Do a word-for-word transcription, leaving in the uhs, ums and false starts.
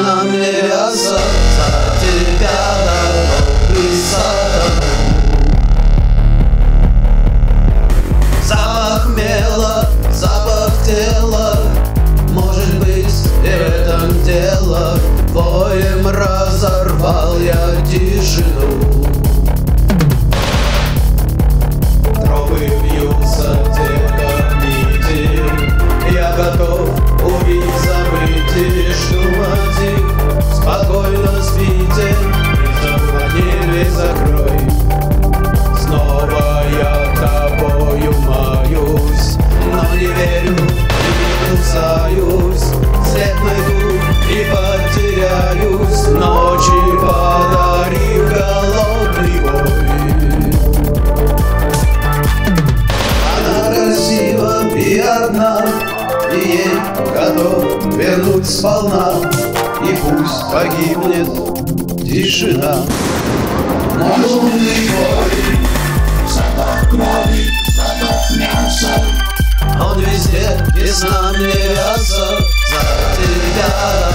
нам не вяса, за тебя готов и сатану. Запах мела, запах тела, может быть, и в этом дело. Воем разорвал я тишину. Тропы вьются декамити, я готов увидеть, забыть и жду один. Спокойно спите, дверь закрой. Снова я тобою маюсь, но не верю и кусаюсь. След найду и потеряюсь, ночи подарив голодный бой. Она красива и одна, и ей готов вернуть сполна. И пусть погибнет тишина. Наш лунный бой, запах крови, запах мяса. Он везде, и с нами вяса, за тебя.